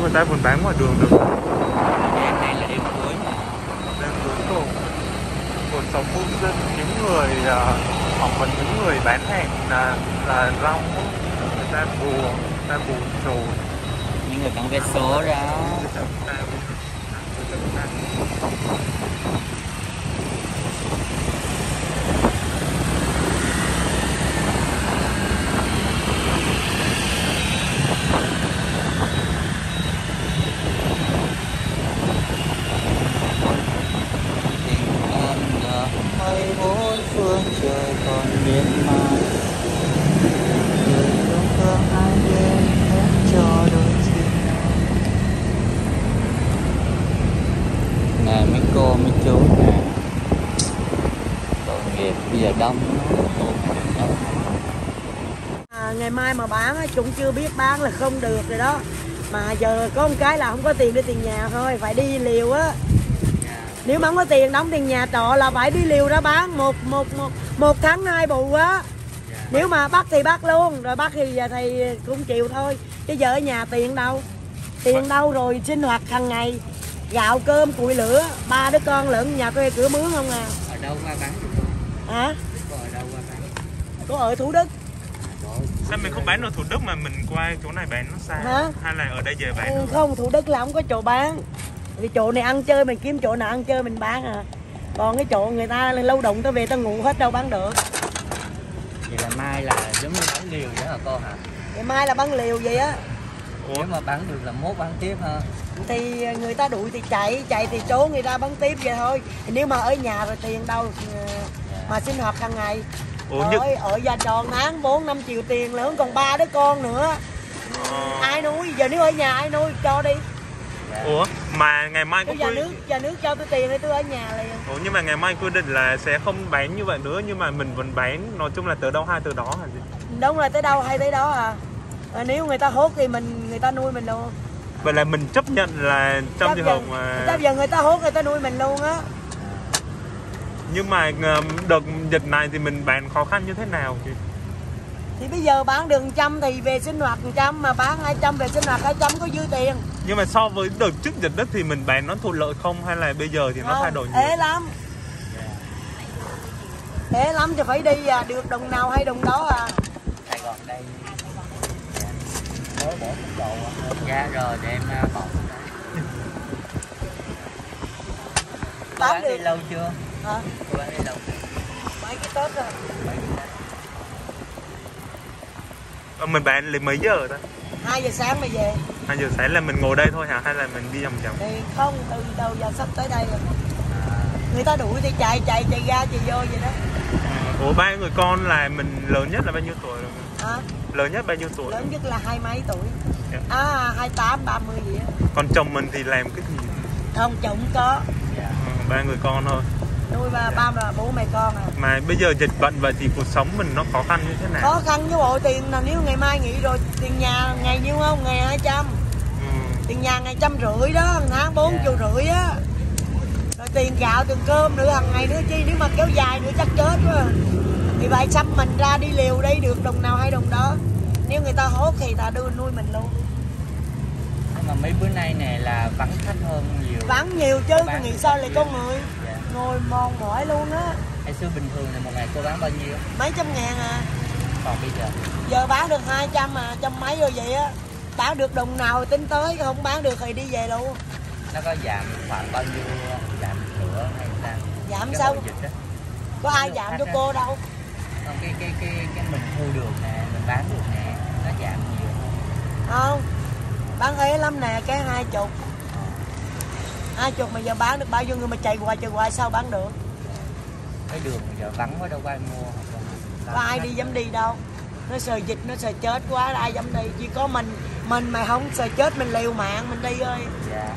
người ta vẫn bán ngoài đường được. Đêm nay là đêm cuối mà. Đêm cuối cùng cuộc sống mưu sinh những người hoặc là những người bán hàng là rong, người ta buồn chồn, Những người bán vé số đó. Mây bốn phương trời còn miên man, người yêu thương hai đêm hết cho đôi chim. Nè mấy cô mấy chú nè, tội nghiệp bây giờ đông. Ngày mai mà bán chúng chưa biết bán là không được rồi đó. Mà giờ có một cái là không có tiền đưa tiền nhà thôi, phải đi liều á. Nếu mà không có tiền đóng tiền nhà trọ là phải đi liều ra bán một tháng 2 bù á. Nếu mà bắt thì bắt luôn, rồi bắt thì cũng chịu thôi. Chứ giờ ở nhà tiền đâu? Tiền đâu rồi sinh hoạt hàng ngày, gạo cơm củi lửa, 3 đứa con lẫn nhà thuê cửa mướn không à. Ở đâu qua bán được không? Hả? Có ở đâu qua bán? Có ở Thủ Đức. Sao mình không bán ở Thủ Đức mà mình qua chỗ này bán nó xa? Hả? Hay là ở đây về bán? Không, Thủ Đức là không có chỗ bán. Vì chỗ này ăn chơi, mình kiếm chỗ nào ăn chơi mình bán à. Còn cái chỗ người ta lâu động ta về ta ngủ hết đâu bán được. Vậy là mai là giống như bán liều vậy hả cô hả? Ngày mai là bán liều vậy á. Nếu mà bán được là mốt bán tiếp ha. Thì người ta đuổi thì chạy thì trốn người ta bán tiếp vậy thôi. Thì nếu mà ở nhà rồi tiền đâu mà sinh hoạt hàng ngày. Ở nhà tròn tháng 4-5 triệu tiền lớn, còn 3 đứa con nữa. Ai nuôi? Giờ nếu ở nhà ai nuôi cho đi. Ủa mà ngày mai có nhà nước cho tôi tiền để tôi ở nhà liền. Ủa nhưng mà ngày mai quy định là sẽ không bán như vậy nữa, nhưng mà mình vẫn bán, nói chung là từ đâu hay từ đó hả gì? Đúng là tới đâu hay tới đó à. Nếu người ta hốt thì người ta nuôi mình luôn. Vậy là mình chấp nhận là trong trường hợp mà chấp nhận người ta hốt người ta nuôi mình luôn á. Nhưng mà đợt dịch này thì mình bán khó khăn như thế nào chị? Thì bây giờ bán được 100 thì về sinh hoạt 100, mà bán 200 về sinh hoạt 200 có dư tiền. Nhưng mà so với đợt trước dịch đất thì mình bán nó thuận lợi không, hay là bây giờ thì nó thay đổi nhiều? Ế lắm. Ế lắm thì phải đi được đồng nào hay đồng đó à. Sài Gòn đây mới bỏ tốc độ giá rồi để em bỏ. Bán đi lâu chưa? Hả? Bán đi lâu chưa? Mấy cái Tết rồi. Mình bán đến mấy giờ ta? 2 giờ sáng mà về. 2 giờ sáng là mình ngồi đây thôi hả, hay là mình đi vòng vòng? Thì không, từ đầu giờ sắp tới đây rồi. Người ta đuổi thì chạy ra chạy vô vậy đó. Ủa 3 người con là mình lớn nhất là bao nhiêu tuổi rồi? Hả? Lớn nhất bao nhiêu tuổi? Lớn nhất là 20 mấy tuổi. Yeah. 28, 30 gì á. Còn chồng mình thì làm cái gì? Không, chồng có. 3 người con thôi. Nuôi ba bố mẹ con à. Mà bây giờ dịch bệnh vậy thì cuộc sống mình nó khó khăn như thế nào? Khó khăn với bộ tiền là nếu ngày mai nghỉ rồi tiền nhà ngày nhiêu không? Ngày 200. Tiền nhà ngày 150 đó, tháng 4 triệu rưỡi á. Rồi tiền gạo, tiền cơm nữa hàng ngày nữa chi, nếu mà kéo dài nữa chắc chết quá. Vì vậy xăm mình ra đi liều đây được đồng nào hay đồng đó. Nếu người ta hốt thì ta đưa nuôi mình luôn. Mà mấy bữa nay nè là vắng khách hơn nhiều. Vắng nhiều chứ, tôi nghĩ sao lại có người. Ngồi mòn mỏi luôn á. Ngày xưa bình thường là một ngày cô bán bao nhiêu? Mấy trăm ngàn à. Còn bây giờ? Giờ bán được 200 à, trăm mấy rồi vậy á. Bán được đồng nào tính tới, không bán được thì đi về luôn. Nó có giảm khoảng bao nhiêu, giảm nửa hay sao? Giảm sao? Có ai giảm cho cô đâu. Còn cái mình thu được nè, mình bán được nè, nó giảm nhiều không? Bán ế lắm nè, cái 20. 20 mà giờ bán được bao nhiêu người mà chạy hoài sao bán được? Cái đường giờ vắng quá đâu có ai mua. Có ai đi dám đi đâu. Nó sợ dịch, nó sợ chết quá, ai dám đi. Chỉ có mình mà không sợ chết mình liều mạng mình đi ơi. Dạ.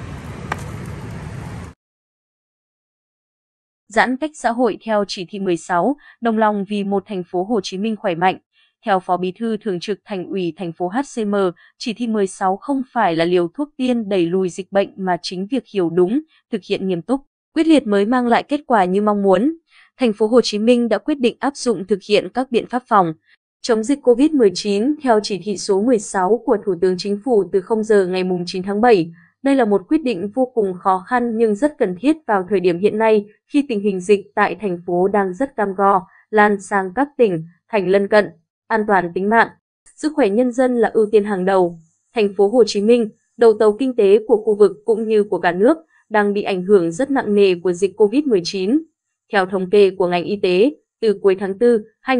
Giãn cách xã hội theo chỉ thị 16, đồng lòng vì một thành phố Hồ Chí Minh khỏe mạnh. Theo Phó Bí thư Thường trực Thành ủy thành phố HCM, chỉ thị 16 không phải là liều thuốc tiên đẩy lùi dịch bệnh mà chính việc hiểu đúng, thực hiện nghiêm túc, quyết liệt mới mang lại kết quả như mong muốn. Thành phố Hồ Chí Minh đã quyết định áp dụng thực hiện các biện pháp phòng Chống dịch COVID-19 theo chỉ thị số 16 của Thủ tướng Chính phủ từ 0 giờ ngày 9 tháng 7. Đây là một quyết định vô cùng khó khăn nhưng rất cần thiết vào thời điểm hiện nay khi tình hình dịch tại thành phố đang rất cam go, lan sang các tỉnh, thành lân cận. An toàn tính mạng, sức khỏe nhân dân là ưu tiên hàng đầu. Thành phố Hồ Chí Minh, đầu tàu kinh tế của khu vực cũng như của cả nước, đang bị ảnh hưởng rất nặng nề của dịch COVID-19. Theo thống kê của ngành y tế, từ cuối tháng 4,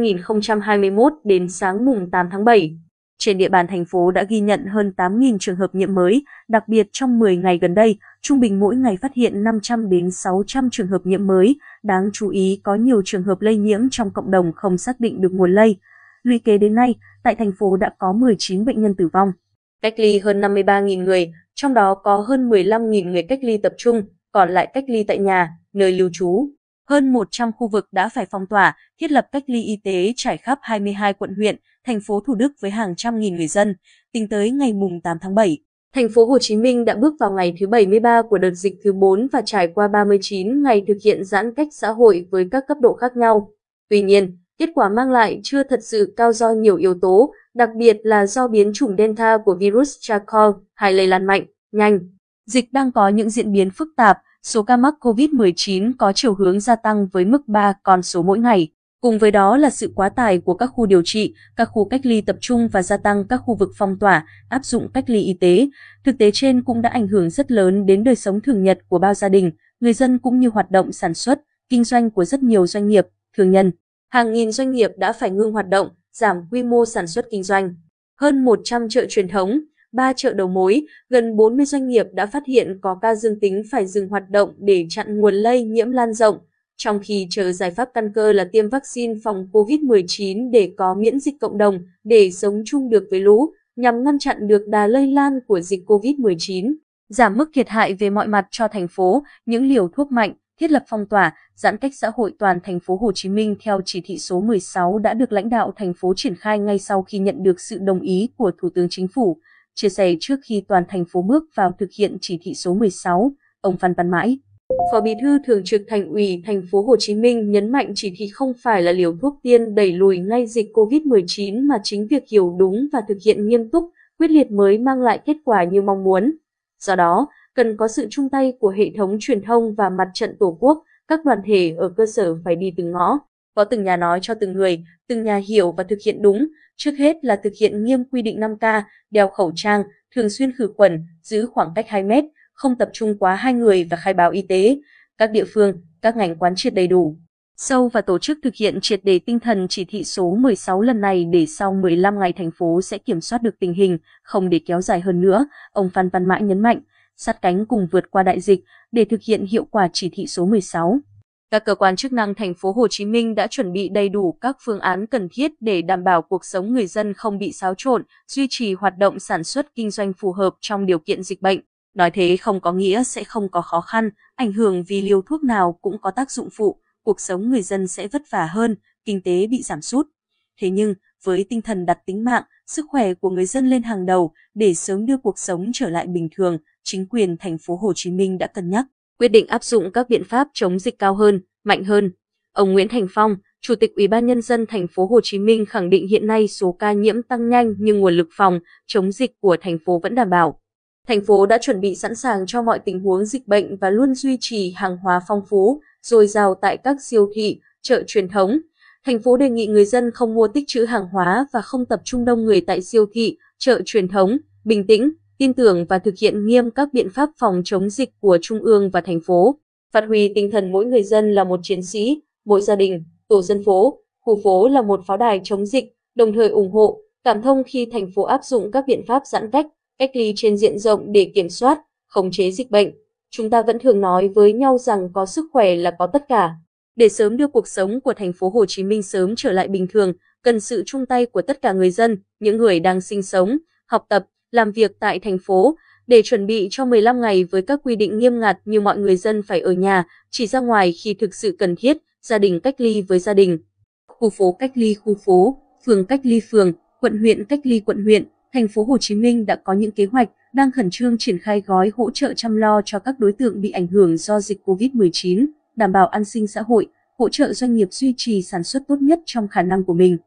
2021 đến sáng mùng 8 tháng 7, trên địa bàn thành phố đã ghi nhận hơn 8.000 trường hợp nhiễm mới, đặc biệt trong 10 ngày gần đây, trung bình mỗi ngày phát hiện 500 đến 600 trường hợp nhiễm mới, đáng chú ý có nhiều trường hợp lây nhiễm trong cộng đồng không xác định được nguồn lây. Lũy kế đến nay, tại thành phố đã có 19 bệnh nhân tử vong. Cách ly hơn 53.000 người, trong đó có hơn 15.000 người cách ly tập trung, còn lại cách ly tại nhà, nơi lưu trú. Hơn 100 khu vực đã phải phong tỏa, thiết lập cách ly y tế trải khắp 22 quận huyện, thành phố Thủ Đức với hàng trăm nghìn người dân. Tính tới ngày 8 tháng 7, thành phố Hồ Chí Minh đã bước vào ngày thứ 73 của đợt dịch thứ 4 và trải qua 39 ngày thực hiện giãn cách xã hội với các cấp độ khác nhau. Tuy nhiên, kết quả mang lại chưa thật sự cao do nhiều yếu tố, đặc biệt là do biến chủng Delta của virus SARS-CoV-2 lây lan mạnh, nhanh. Dịch đang có những diễn biến phức tạp, số ca mắc COVID-19 có chiều hướng gia tăng với mức 3 con số mỗi ngày. Cùng với đó là sự quá tải của các khu điều trị, các khu cách ly tập trung và gia tăng các khu vực phong tỏa, áp dụng cách ly y tế. Thực tế trên cũng đã ảnh hưởng rất lớn đến đời sống thường nhật của bao gia đình, người dân cũng như hoạt động sản xuất, kinh doanh của rất nhiều doanh nghiệp, thương nhân. Hàng nghìn doanh nghiệp đã phải ngưng hoạt động, giảm quy mô sản xuất kinh doanh. Hơn 100 chợ truyền thống, 3 chợ đầu mối, gần 40 doanh nghiệp đã phát hiện có ca dương tính phải dừng hoạt động để chặn nguồn lây nhiễm lan rộng, trong khi chờ giải pháp căn cơ là tiêm vaccine phòng COVID-19 để có miễn dịch cộng đồng, để sống chung được với lũ, nhằm ngăn chặn được đà lây lan của dịch COVID-19. Giảm mức thiệt hại về mọi mặt cho thành phố, những liều thuốc mạnh, thiết lập phong tỏa, giãn cách xã hội toàn thành phố Hồ Chí Minh theo chỉ thị số 16 đã được lãnh đạo thành phố triển khai ngay sau khi nhận được sự đồng ý của Thủ tướng Chính phủ. Chia sẻ trước khi toàn thành phố bước vào thực hiện chỉ thị số 16, ông Phan Văn Mãi, Phó Bí thư Thường trực Thành ủy thành phố Hồ Chí Minh nhấn mạnh chỉ thị không phải là liều thuốc tiên đẩy lùi ngay dịch COVID-19 mà chính việc hiểu đúng và thực hiện nghiêm túc, quyết liệt mới mang lại kết quả như mong muốn. Do đó, cần có sự chung tay của hệ thống truyền thông và mặt trận Tổ quốc, các đoàn thể ở cơ sở phải đi từng ngõ, có từng nhà nói cho từng người, từng nhà hiểu và thực hiện đúng. Trước hết là thực hiện nghiêm quy định 5K, đeo khẩu trang, thường xuyên khử khuẩn, giữ khoảng cách 2 mét, không tập trung quá 2 người và khai báo y tế. Các địa phương, các ngành quán triệt đầy đủ, sâu và tổ chức thực hiện triệt để tinh thần chỉ thị số 16 lần này để sau 15 ngày thành phố sẽ kiểm soát được tình hình, không để kéo dài hơn nữa, ông Phan Văn Mãi nhấn mạnh, sát cánh cùng vượt qua đại dịch để thực hiện hiệu quả chỉ thị số 16. Các cơ quan chức năng thành phố Hồ Chí Minh đã chuẩn bị đầy đủ các phương án cần thiết để đảm bảo cuộc sống người dân không bị xáo trộn, duy trì hoạt động sản xuất kinh doanh phù hợp trong điều kiện dịch bệnh. Nói thế không có nghĩa sẽ không có khó khăn, ảnh hưởng vì liều thuốc nào cũng có tác dụng phụ, cuộc sống người dân sẽ vất vả hơn, kinh tế bị giảm sút. Thế nhưng, với tinh thần đặt tính mạng, sức khỏe của người dân lên hàng đầu để sớm đưa cuộc sống trở lại bình thường, chính quyền thành phố Hồ Chí Minh đã cân nhắc, quyết định áp dụng các biện pháp chống dịch cao hơn, mạnh hơn. Ông Nguyễn Thành Phong, Chủ tịch Ủy ban Nhân dân thành phố Hồ Chí Minh khẳng định hiện nay số ca nhiễm tăng nhanh nhưng nguồn lực phòng, chống dịch của thành phố vẫn đảm bảo. Thành phố đã chuẩn bị sẵn sàng cho mọi tình huống dịch bệnh và luôn duy trì hàng hóa phong phú, dồi dào tại các siêu thị, chợ truyền thống. Thành phố đề nghị người dân không mua tích trữ hàng hóa và không tập trung đông người tại siêu thị, chợ truyền thống, bình tĩnh, tin tưởng và thực hiện nghiêm các biện pháp phòng chống dịch của Trung ương và thành phố. Phát huy tinh thần mỗi người dân là một chiến sĩ, mỗi gia đình, tổ dân phố, khu phố là một pháo đài chống dịch, đồng thời ủng hộ, cảm thông khi thành phố áp dụng các biện pháp giãn cách, cách ly trên diện rộng để kiểm soát, khống chế dịch bệnh. Chúng ta vẫn thường nói với nhau rằng có sức khỏe là có tất cả. Để sớm đưa cuộc sống của thành phố Hồ Chí Minh sớm trở lại bình thường, cần sự chung tay của tất cả người dân, những người đang sinh sống, học tập, làm việc tại thành phố, để chuẩn bị cho 15 ngày với các quy định nghiêm ngặt như mọi người dân phải ở nhà, chỉ ra ngoài khi thực sự cần thiết, gia đình cách ly với gia đình, khu phố cách ly khu phố, phường cách ly phường, quận huyện cách ly quận huyện. Thành phố Hồ Chí Minh đã có những kế hoạch, đang khẩn trương triển khai gói hỗ trợ chăm lo cho các đối tượng bị ảnh hưởng do dịch COVID-19, đảm bảo an sinh xã hội, hỗ trợ doanh nghiệp duy trì sản xuất tốt nhất trong khả năng của mình.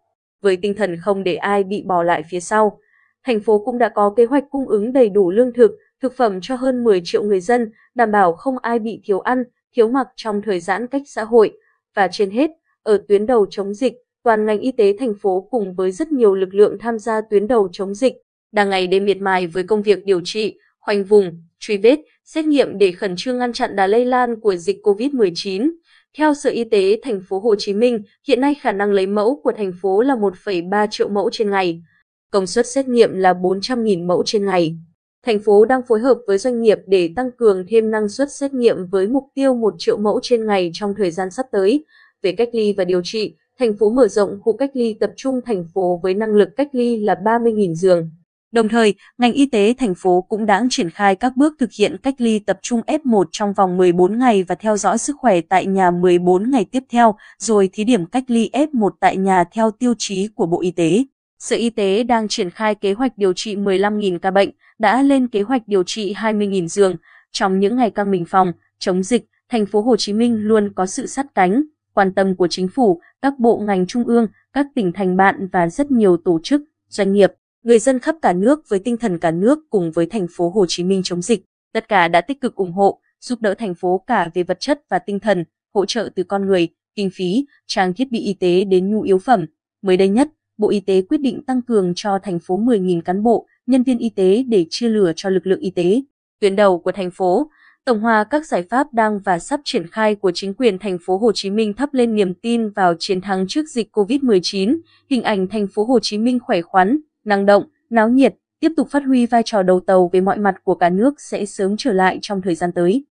với tinh thần không để ai bị bỏ lại phía sau. Thành phố cũng đã có kế hoạch cung ứng đầy đủ lương thực, thực phẩm cho hơn 10 triệu người dân, đảm bảo không ai bị thiếu ăn, thiếu mặc trong thời giãn cách xã hội. Và trên hết, ở tuyến đầu chống dịch, toàn ngành y tế thành phố cùng với rất nhiều lực lượng tham gia tuyến đầu chống dịch, đang ngày đêm miệt mài với công việc điều trị, khoanh vùng, truy vết, xét nghiệm để khẩn trương ngăn chặn đà lây lan của dịch COVID-19. Theo Sở Y tế thành phố Hồ Chí Minh, hiện nay khả năng lấy mẫu của thành phố là 1,3 triệu mẫu trên ngày. Công suất xét nghiệm là 400.000 mẫu trên ngày. Thành phố đang phối hợp với doanh nghiệp để tăng cường thêm năng suất xét nghiệm với mục tiêu 1 triệu mẫu trên ngày trong thời gian sắp tới. Về cách ly và điều trị, thành phố mở rộng khu cách ly tập trung thành phố với năng lực cách ly là 30.000 giường. Đồng thời, ngành y tế thành phố cũng đã triển khai các bước thực hiện cách ly tập trung F1 trong vòng 14 ngày và theo dõi sức khỏe tại nhà 14 ngày tiếp theo, rồi thí điểm cách ly F1 tại nhà theo tiêu chí của Bộ Y tế. Sở Y tế đang triển khai kế hoạch điều trị 15.000 ca bệnh, đã lên kế hoạch điều trị 20.000 giường. Trong những ngày căng mình phòng, chống dịch, thành phố Hồ Chí Minh luôn có sự sát cánh, quan tâm của chính phủ, các bộ ngành trung ương, các tỉnh thành bạn và rất nhiều tổ chức, doanh nghiệp. Người dân khắp cả nước với tinh thần cả nước cùng với thành phố Hồ Chí Minh chống dịch, tất cả đã tích cực ủng hộ, giúp đỡ thành phố cả về vật chất và tinh thần, hỗ trợ từ con người, kinh phí, trang thiết bị y tế đến nhu yếu phẩm. Mới đây nhất, Bộ Y tế quyết định tăng cường cho thành phố 10.000 cán bộ, nhân viên y tế để chia lửa cho lực lượng y tế. Tuyến đầu của thành phố, tổng hòa các giải pháp đang và sắp triển khai của chính quyền thành phố Hồ Chí Minh thắp lên niềm tin vào chiến thắng trước dịch COVID-19, hình ảnh thành phố Hồ Chí Minh khỏe khoắn, năng động, náo nhiệt, tiếp tục phát huy vai trò đầu tàu về mọi mặt của cả nước sẽ sớm trở lại trong thời gian tới.